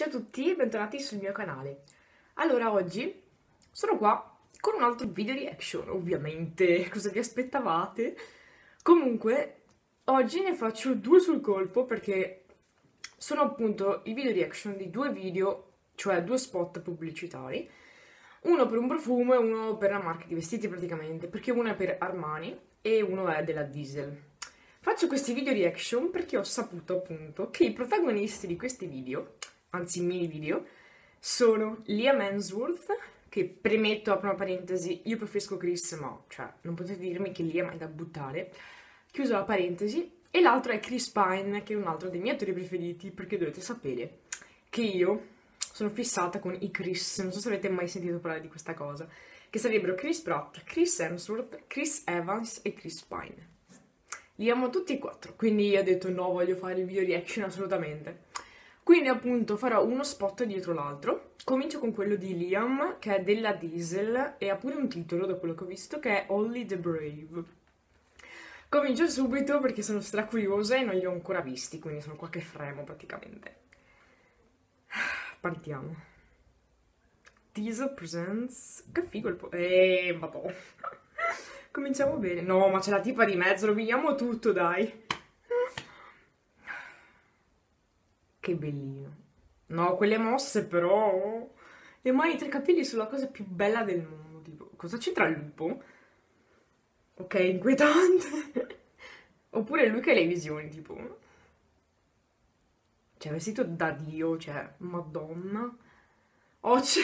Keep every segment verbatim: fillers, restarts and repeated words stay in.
Ciao a tutti e bentornati sul mio canale. Allora, oggi sono qua con un altro video reaction, ovviamente. Cosa vi aspettavate? Comunque, oggi ne faccio due sul colpo perché sono appunto i video reaction di due video, cioè due spot pubblicitari. Uno per un profumo e uno per una marca di vestiti praticamente, perché uno è per Armani e uno è della Diesel. Faccio questi video reaction perché ho saputo appunto che i protagonisti di questi video, anzi mini video, sono Liam Hemsworth, che premetto, apro una parentesi, io preferisco Chris, ma cioè non potete dirmi che Liam è da buttare, chiuso la parentesi, e l'altro è Chris Pine, che è un altro dei miei attori preferiti, perché dovete sapere che io sono fissata con i Chris, non so se avete mai sentito parlare di questa cosa, che sarebbero Chris Pratt, Chris Hemsworth, Chris Evans e Chris Pine. Li amo tutti e quattro, quindi io ho detto no, voglio fare il video reaction assolutamente. Quindi appunto farò uno spot dietro l'altro. Comincio con quello di Liam, che è della Diesel, e ha pure un titolo, da quello che ho visto, che è Only the Brave. Comincio subito perché sono stracuriosa e non li ho ancora visti, quindi sono qua che fremo praticamente. Partiamo. Diesel Presents... Che figo il po'... Eeeh, madonna. Cominciamo bene. No, ma c'è la tipa di mezzo, roviniamo tutto, dai. Che bellino. No, quelle mosse però... Le mani tra i capelli sono la cosa più bella del mondo. Tipo, cosa c'entra il lupo? Ok, inquietante. Oppure lui che ha le visioni, tipo... Cioè, vestito da Dio, cioè, madonna. Oh, c'è...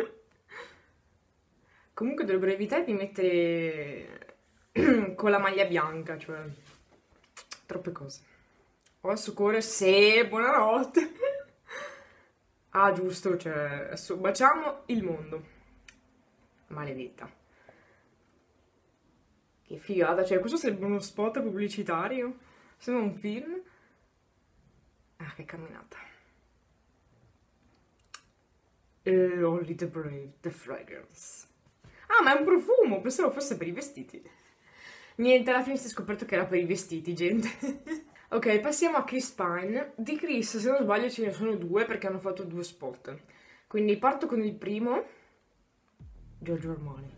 Comunque dovrebbero evitare di mettere con la maglia bianca, cioè... Troppe cose. Oh, soccorre, sì, buonanotte. Ah, giusto, cioè, adesso baciamo il mondo. Maledetta. Che figata, cioè, questo sembra uno spot pubblicitario. Sembra un film. Ah, che camminata. Uh, Only the Brave, the Fragrance. Ah, ma è un profumo, pensavo fosse per i vestiti. Niente, alla fine si è scoperto che era per i vestiti, gente. Ok, passiamo a Chris Pine. Di Chris, se non sbaglio, ce ne sono due perché hanno fatto due spot. Quindi parto con il primo. Giorgio Armani.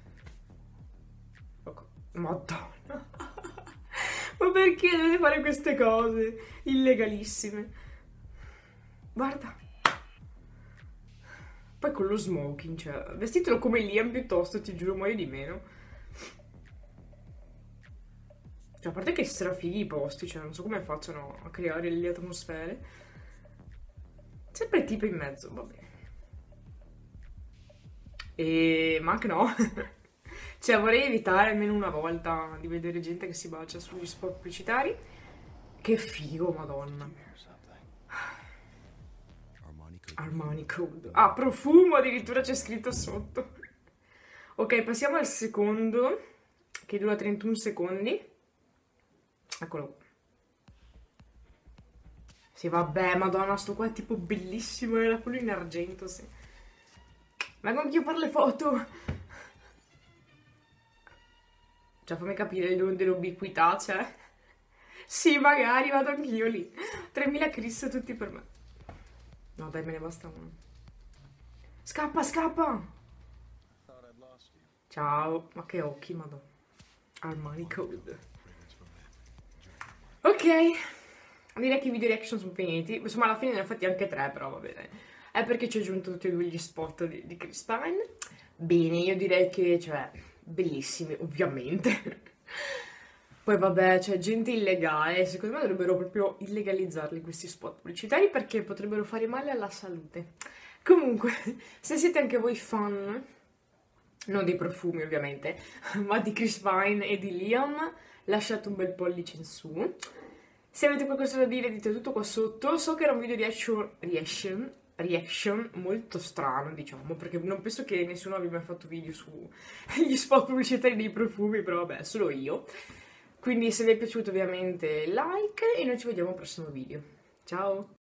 Ok. Madonna. Ma perché dovete fare queste cose? Illegalissime. Guarda. Poi con lo smoking, cioè, vestitelo come Liam piuttosto, ti giuro, muoio di meno. Cioè, a parte che strafighi i posti, cioè, non so come facciano a creare le atmosfere. Sempre tipo in mezzo, va bene. E... ma anche no. Cioè, vorrei evitare almeno una volta di vedere gente che si bacia sugli spot pubblicitari. Che figo, madonna. Armani Code. Ah, profumo addirittura c'è scritto sotto. Ok, passiamo al secondo, che dura trentuno secondi. Eccolo. Sì, vabbè, madonna, sto qua è tipo bellissimo, era quello in argento, sì. Vengo anch'io a fare le foto. Cioè, fammi capire il dono dell'ubiquità, cioè. Sì, magari vado anch'io lì. tremila Chris tutti per me. No, dai, me ne basta uno. Scappa, scappa! Ciao. Ma che occhi, madonna. Armani Code. Ok. Direi che i video reaction sono finiti. Insomma, alla fine ne ho fatti anche tre, però va bene. È perché ci ho aggiunto tutti e due gli spot di, di Chris Pine. Bene, io direi che, cioè, bellissimi, ovviamente. Poi vabbè, c'è gente illegale, secondo me dovrebbero proprio illegalizzarli questi spot pubblicitari perché potrebbero fare male alla salute. Comunque, se siete anche voi fan, non dei profumi ovviamente, ma di Chris Pine e di Liam, lasciate un bel pollice in su. Se avete qualcosa da dire dite tutto qua sotto. So che era un video reaction, reaction, reaction molto strano, diciamo, perché non penso che nessuno abbia mai fatto video sugli spot pubblicitari dei profumi, però vabbè, solo io. Quindi se vi è piaciuto ovviamente like e noi ci vediamo al prossimo video. Ciao!